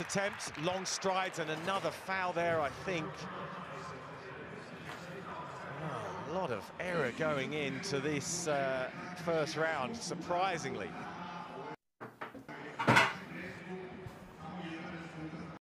attempt, long strides, and another foul there, I think. Oh, a lot of error going into this first round, surprisingly.